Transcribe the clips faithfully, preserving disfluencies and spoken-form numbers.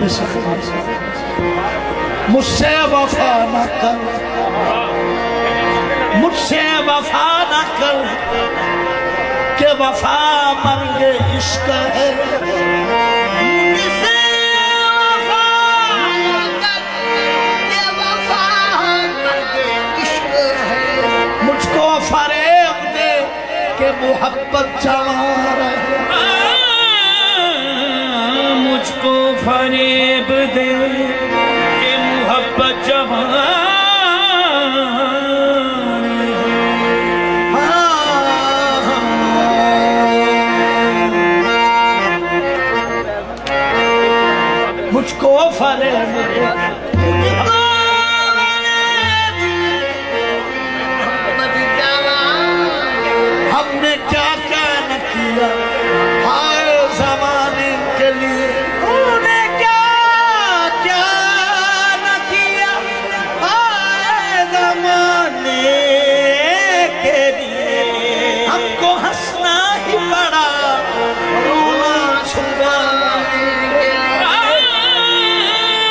मुझसे वफा न कर, मुझसे वफा न कर के वफा मर्ग इश्क है। मुझसे वफा न कर के वफा मर्ग इश्क है। मुझको फरेब दे के मोहब्बत जवान है। मुझको फरेब दे के मोहब्बत जवान। मुझको फरेब दे हमने क्या क्या न किया हाय ज़माने के लिए। तूने क्या क्या न किया हाय ज़माने के लिए। हमको हंसना ही पड़ा रोना छुपाने के लिए।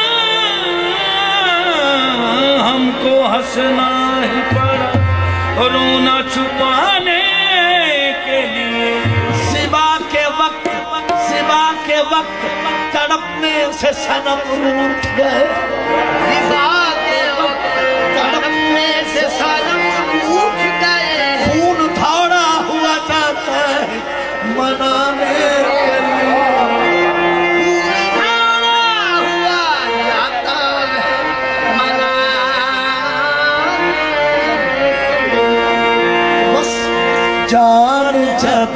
हमको हंसना ही पड़ा रोना छुपाने के लिए। सिबा के वक्त सिबा के वक्त तड़पने से सनम रूठ गए। सिबा के वक्त तड़पने से सनम रूठ गए। खून थोड़ा हुआ जाता है मनाने के लिए। खून थोड़ा हुआ जाता है मना। बस जान जब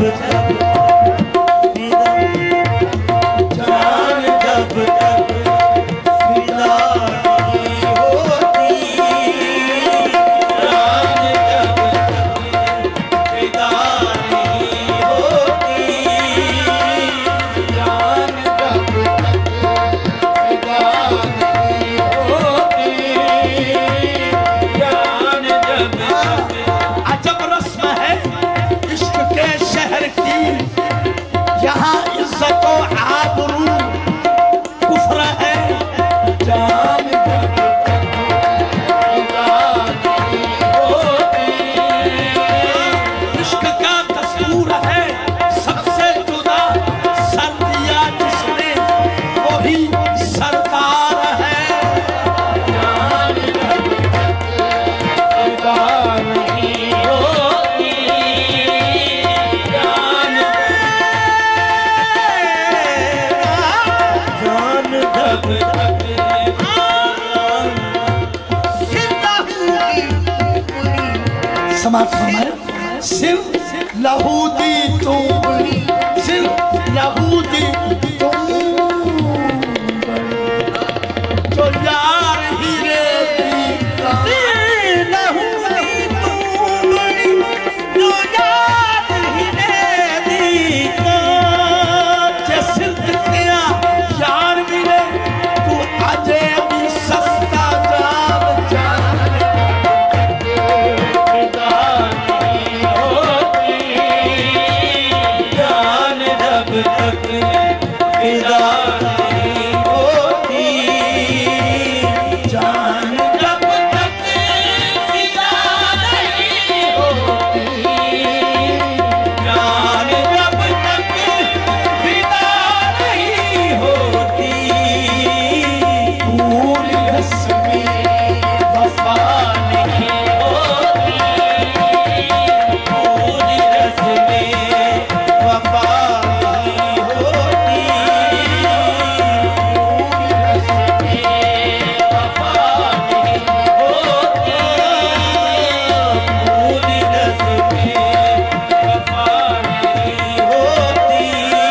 जान जब तक फिदा नहीं होती, जान जब तक फिदा नहीं होती, जान जब तक फिदा नहीं होती, जान जब तक। अजब रस्म है इश्क के शहर की, यहाँ इज्जत और आबरू कुफ्र है। जान जब तक फिदा नहीं होती, इश्क का दस्तूर है सबसे जुदा, सर दिया जिसने वही सरदार है। जान जब तक फिदा नहीं होती, जान जान जब तक समाज फरमाए। सिर्फ लहूदी तुम बड़ी, सिर्फ लहूदी तुम बड़ी, जो यार हीरे दी का। लहूदी तू बड़ी जो याद हीरे दी का। जैसे दिखया यार मिले तू अजे भी सस्ता जान जान फिदा नहीं होती, जान जब तक फिदा नहीं होती, जान जब तक फिदा नहीं होती, जान जब तक फिदा नहीं होती, पूरी रस्मी वफा नहीं होती, पूरी रस्मी वफा नहीं होती, पूरी रस्मी वफा नहीं होती, पूरी रस्मी वफा नहीं होती,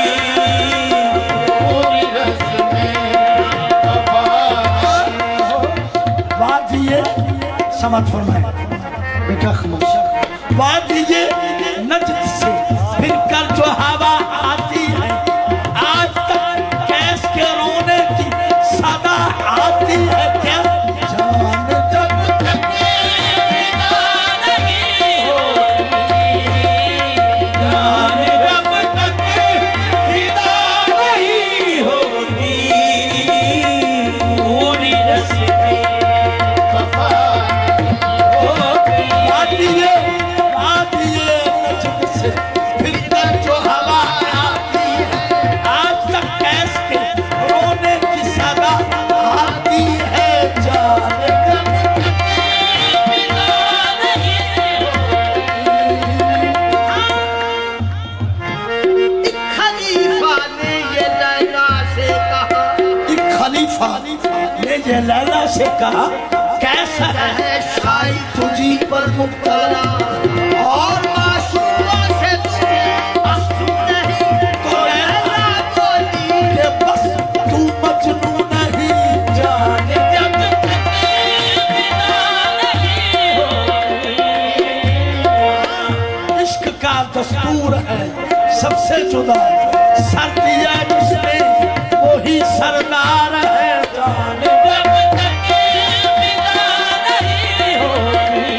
पूरी रस्मी वफा नहीं होती। वादिये समझ फरमाए बेटा खामोश। वादिये नजद से फिर कर जो हवा आती है, आज तक कैस के रोने की सदा आती है क्या। जान जब तक फिदा नहीं होती, जान जब तक फिदा नहीं होती, से कहा कैसा है है शाही तुझी पर मुब्तला और मासूमा से तुझे आंसू नहीं तो ऐसा बोली कि बस तू मजनू नहीं जाने जब तक विदा नहीं होती। इश्क का दस्तूर है सबसे जुदा सर्दिया जिसमें वही सरदार है जाने जब तक विदा नहीं होती।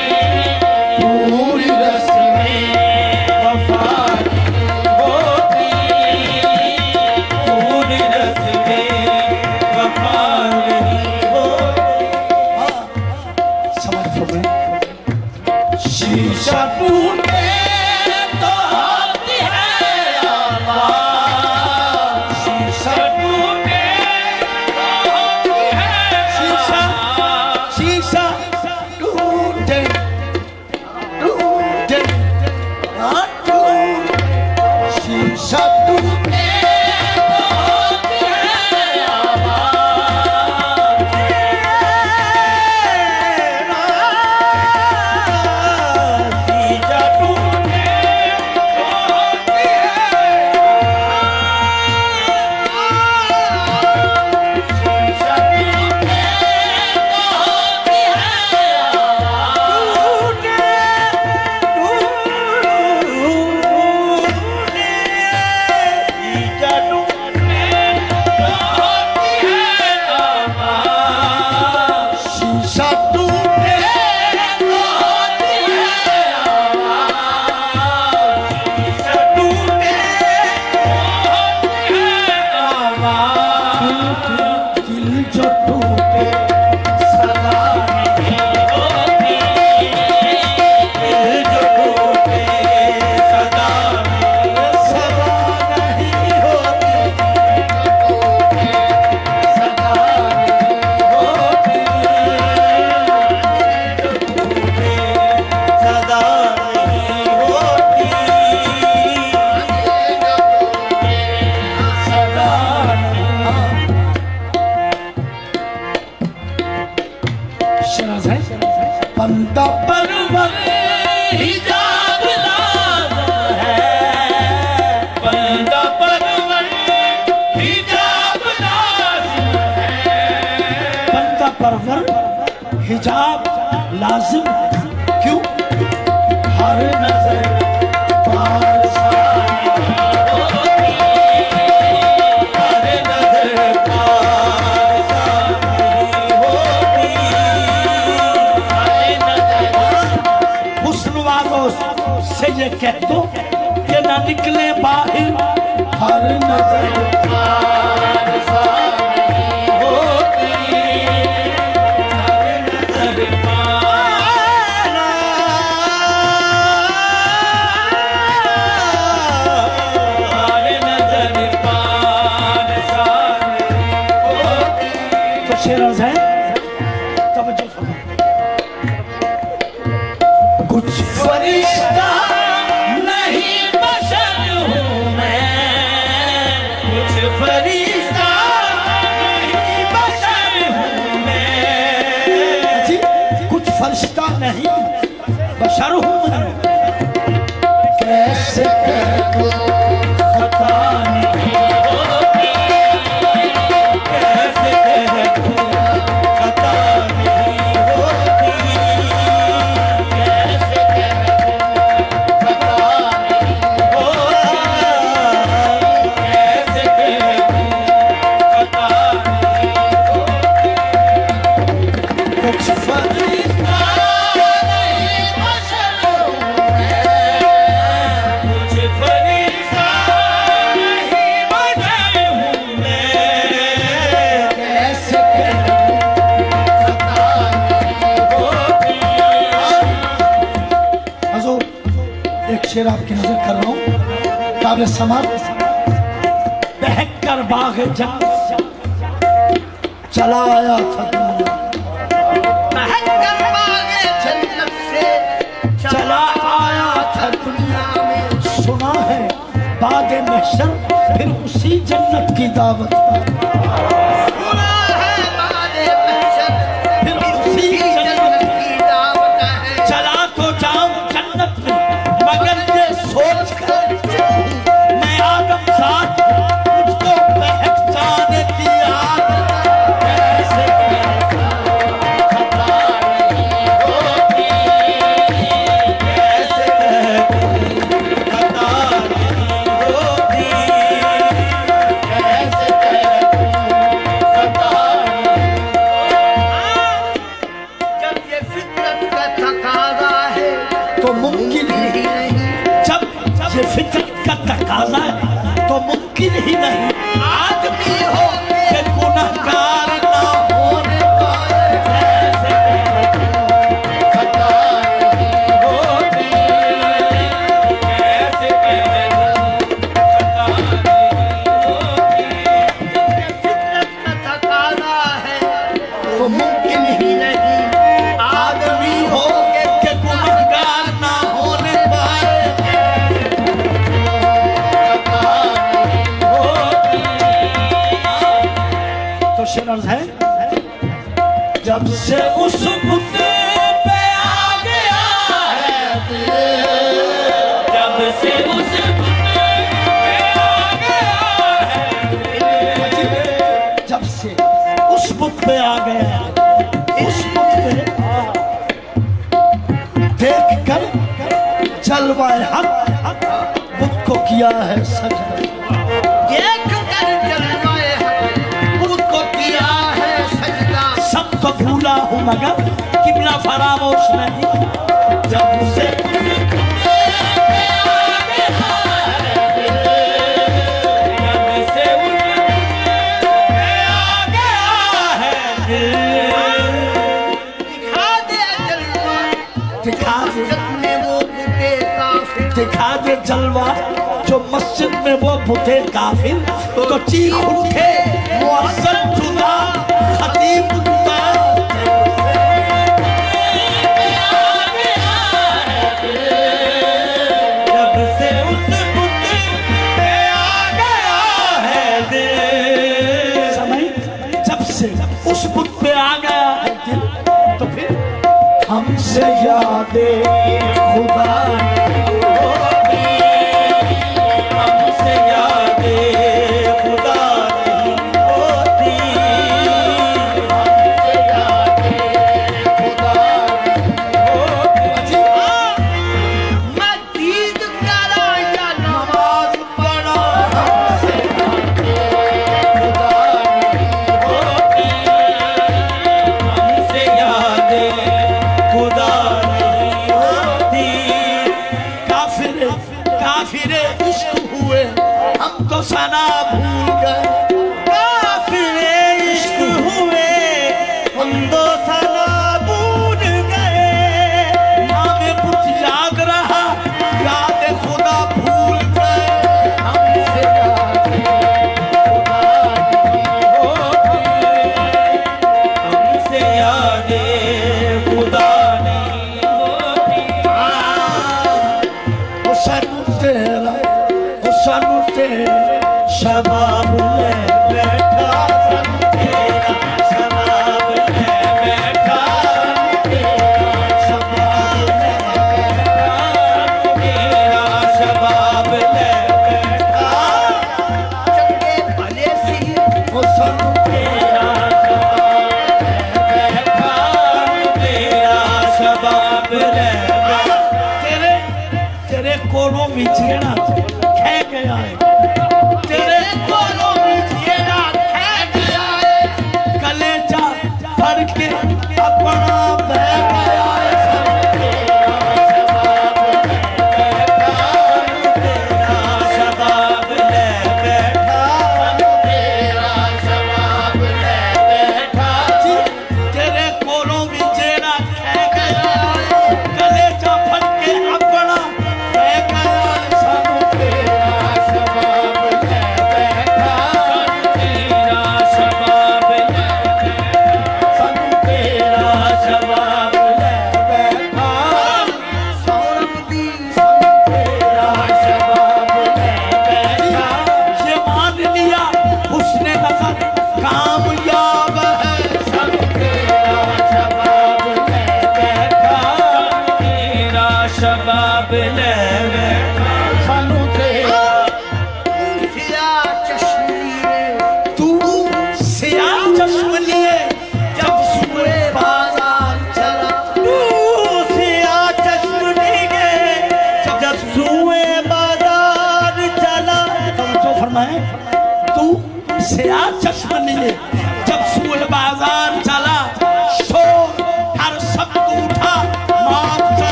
पूरी रस्में वफा होती, पूरी रस्में वफा नहीं होती। समझ में शीशा टूटे तो होती है आवाज़, शीशा टूटे तो होती है शीशा आवाज़। शीशा टूटे टूटे हाँ टूटे शीशा टूटे तो होती है आवाज़। शीशा टूटे तो होती है आवाज़। शीशा टूटे तो होती है आवाज़। शीशा टूटे तो होती है आवाज़। शीशा टूटे तो होती है आवाज़। शीशा टूटे तो होती है आवाज़। दिल जो टूटे सदा नहीं होती, दिल जो टूटे सदा नहीं, सदा नहीं होती सदा नहीं होती, दिल जो टूटे सदा नहीं होती, सदा नहीं। शराज है बंदा परवर हिजाब लाज़िम है, बंदा परवर हिजाब लाज़िम है। बंदा परवर हिजाब लाजिम है। क्यों हर नजर पार सानी होती, हर नज़र पार सानी होती, हर नज़र हुस्न वालों से ये कह दो कि ना निकले बाहर हर नजर पार सानी होती, हर नज़र पार, हर नज़र पार सानी होती। तो शराज है तवज्जो फरमाओ। कुछ फरिश्ता नहीं बशर हूँ मैं, कुछ फरिश्ता नहीं बशर हूँ मैं। जी कुछ फरिश्ता नहीं बशर हूँ मैं। कैसे कर दो खता नहीं होती, कैसे कह दूँ खता नहीं होती, कैसे कह दूँ खता नहीं होती, कैसे कह दूँ खता नहीं होती। कुछ फरिश्ता नहीं बशर हूँ मैं, कुछ फरिश्ता नहीं बशर हूँ मैं। कैसे कर दो खता नहीं होती, हजूर एक शेर आपकी नजर कर रहा हूँ काबिल समात। बहक कर बाग जा चला आया था दुनिया, महक बागे जन्नत से चला आया था दुनिया में। सुना है बाद महशर फिर उसी जन्नत की दावत पर। सुना है बागे महशर मुमकिन ही नहीं आदमी हो कि गुनहगार ना होने पर कैसे खता नहीं होती, कैसे खता नहीं होती। फितरत का तकाजा है तो मुमकिन ही नहीं आदमी हो कि गुनहगार ना होने पर तो शेर अर्ज है जब से उस मुद्दे पे आ गया है, जब से उस मुद्दे पे आ गया है, जब से उस बुत पे आ गया है, उस बुत पे देख कर जलवाए हक बुत को किया है सजदा। देख कर जलवाए हक बुत को किया है सजदा। सब तो भूला हूँ मगर किबला फरामोश नहीं। जब से दिखा दे जलवा दिखा दे अपने वो बुते काफिर। दिखा दे जलवा जो मस्जिद में वो बुते काफिर तो चीख उठे मुअज्जन जुदा खतीब जुदा। जब से उस बुत पे आ गया है दिल, समय जब से उस बुत पे आ गया है दिल तो फिर हमसे यादें खुदा नहीं होती, हमसे यादें खुदा नहीं होती, हमसे यादें खुदा नहीं होती। मैं दीद करा या नमाज बड़ा हमसे खुदा नहीं होती, हमसे यादें खुदा नहीं होती। काफिर काफिर इश्क हुए हम तो सना भूल गए, काफिर इश्क हुए हम तो सना भूल गए। नाम कुछ याद रहा याद खुदा भूल गए, हमसे हमसे यादें खुदा नहीं होती। हुसन तेरा हुसन तेरा शबाब ले बैठा, सन तेरा शबाब ले बैठा, सन तेरा शबाब ले बैठा, सन तेरा शबाब ले बैठा। चंगे भले सी हुसन तेरा शबाब ले बैठा, तेरा शबाब ले बैठा। तेरे तेरे कोलों में जीना खे गया है, तेरे कोलों में जीना खे गया है। कलेजा भर के अपना बह गया है। तेरा शबाब ले बैठा, तेरा शबाब ले बैठा। तेरे कोलों में जीना खे गया है, कलेजा भर के अपना बह गया है। सानू तेरा शबाब ले बैठा, तेरा शबाब ले बैठा, सानू तेरा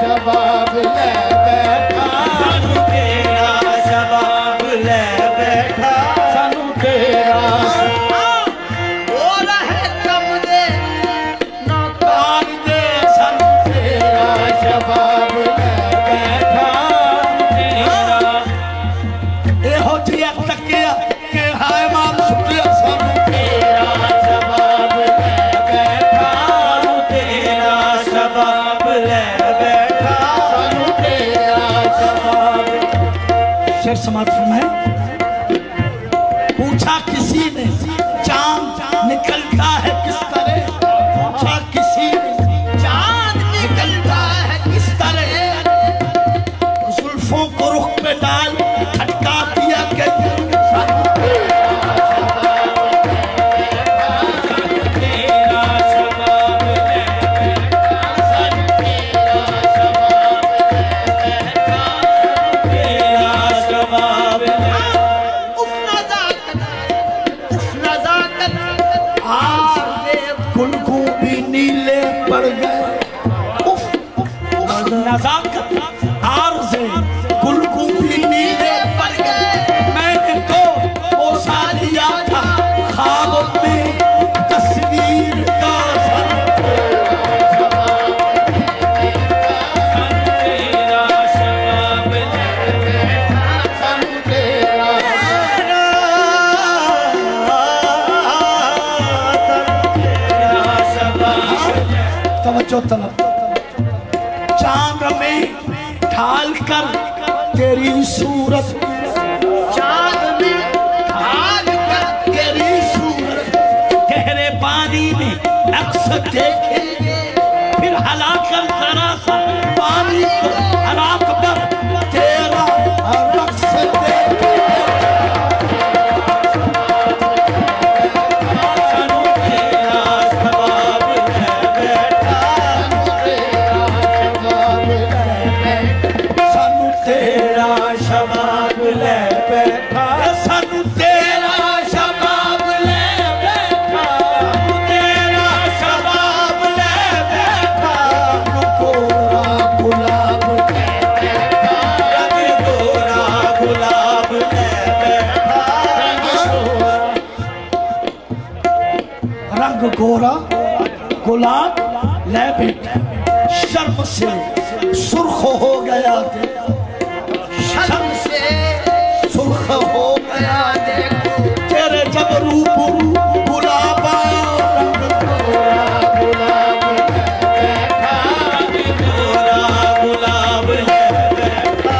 शबाब ले बैठा सानू तेरा शबाब ले बैठा सानू तेरा ओ रहे कम दे ना कान दे सानू तेरा शबाब ले बैठा तेरा एहो जिया तकिया के हाय माम सुटिया सानू तेरा शबाब ले बैठा सानू तेरा शबाब ले बैठा सानू तेरा शबाब शेर समाप्त फरमाए। पूछा किसी ने चांद निकलता है किस तरह, पूछा किसी ने चांद निकलता है किस तरह जुल्फों को रुख पे डाल खटका दिया के तेरा शबाब ले तेरा शबाब ले उस नजाकत उस नजाकत आज से गुलगू भी नीले पड़ गए उफ, उफ, नजाकत आरज़े गुलगू भी नीले पड़ गए। मैंने तो वो सालिया था ख्वाब में तस्वीर का तेरा शबाब सानू तेरा तवज्जो तलब चांद में ढाल कर तेरी सूरत चांद में ढाल कर तेरी सूरत गहरे पानी में अक्सर देखेंगे फिर हलाकर जरा सा पानी को हलाक कर तेरा रक्स देखेंगे। सानू तेरा शबाब ले बैठा सानू तेरा शबाब ले बैठा सानू तेरा शबाब ले बैठा तेरा शबाब ले बैठा गोरा गुलाब रंग गोरा गुलाब ले बैठा रंग गोरा गुलाब ले बैठा शर्म से सुर्ख हो गया शर्म से सुर्ख हो गया देखो तेरे जब रूप गुलाब आया रंग गोरा गुलाब बैठा रंग गोरा गुलाब ले बैठा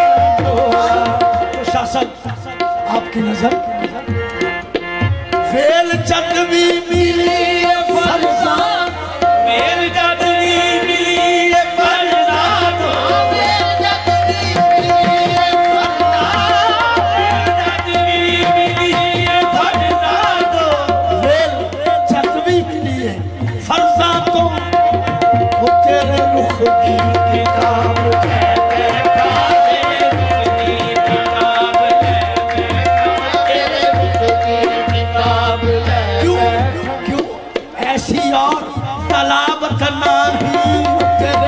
शासक आपकी नजर फेल चटवी मिली है फरसा फेल चटवी मिली है फरसा चटवी मिली है फरसा तो वो तेरे रुख की किताब क्यों क्यों ऐसी और तलाबत नहीं तेरे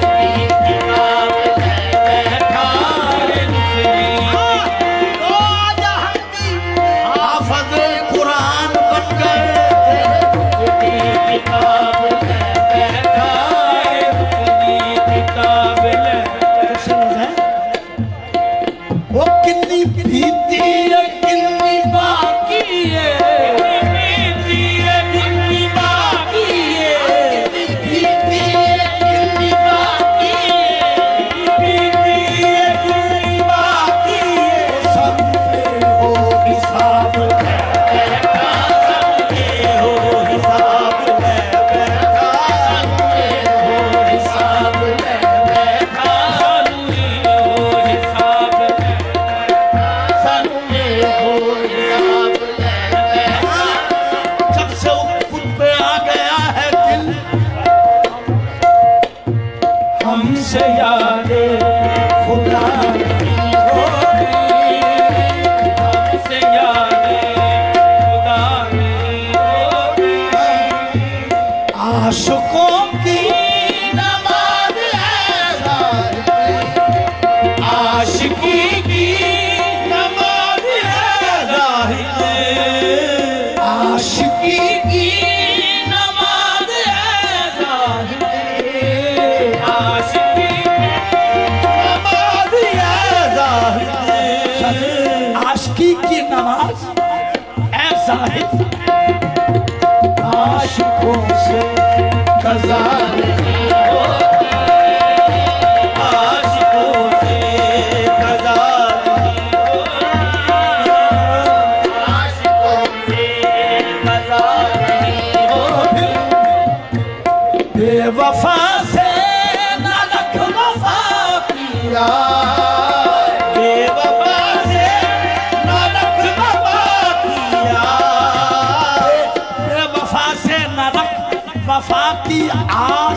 हाफ़िज़ कुरान बन गए वो कितनी बीती है कितनी बाकी है कितनी है कितनी बाकी है बीती है कितनी बाकी है बीती है कितनी बाकी है सब में हो हिसाब बैठा सब में हो हिसाब बैठा सब में हो हिसाब बैठा सब में हो हिसाब जब से खुद पे आ गया है दिल हमसे यादें खुदा हमसे यादें खुदा आशिकों की नमाज है नवाज ऐ साहिब आशिकों से कज़ा नहीं होती, आशिकों से कज़ा नहीं होती, आशिकों से कज़ा नहीं होती। बेवफा से ना लख वफा किया, बेवफा से ना लख वफा किया, बेवफा से ना लख वफा की आ